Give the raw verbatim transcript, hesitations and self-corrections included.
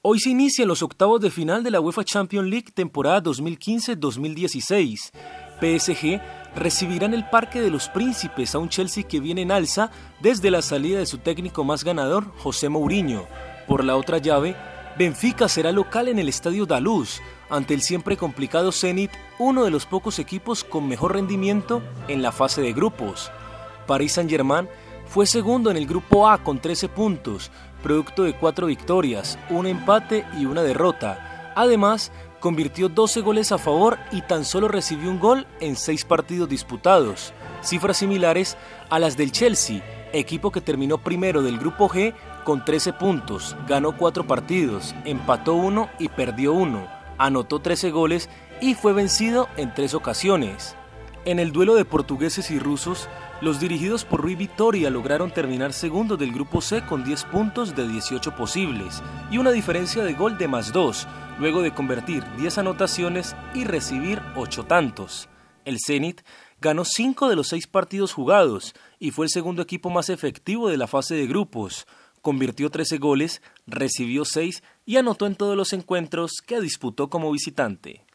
Hoy se inician los octavos de final de la UEFA Champions League temporada dos mil quince dos mil dieciséis. P S G recibirá en el Parque de los Príncipes a un Chelsea que viene en alza desde la salida de su técnico más ganador, José Mourinho. Por la otra llave, Benfica será local en el Estadio da Luz, ante el siempre complicado Zenit, uno de los pocos equipos con mejor rendimiento en la fase de grupos. Paris Saint-Germain fue segundo en el grupo A con trece puntos, producto de cuatro victorias, un empate y una derrota. Además, convirtió doce goles a favor y tan solo recibió un gol en seis partidos disputados, cifras similares a las del Chelsea, equipo que terminó primero del grupo G con trece puntos, ganó cuatro partidos, empató uno y perdió uno, anotó trece goles y fue vencido en tres ocasiones. En el duelo de portugueses y rusos, los dirigidos por Rui Vitória lograron terminar segundos del grupo C con diez puntos de dieciocho posibles y una diferencia de gol de más dos, luego de convertir diez anotaciones y recibir ocho tantos. El Zenit ganó cinco de los seis partidos jugados y fue el segundo equipo más efectivo de la fase de grupos. Convirtió trece goles, recibió seis y anotó en todos los encuentros que disputó como visitante.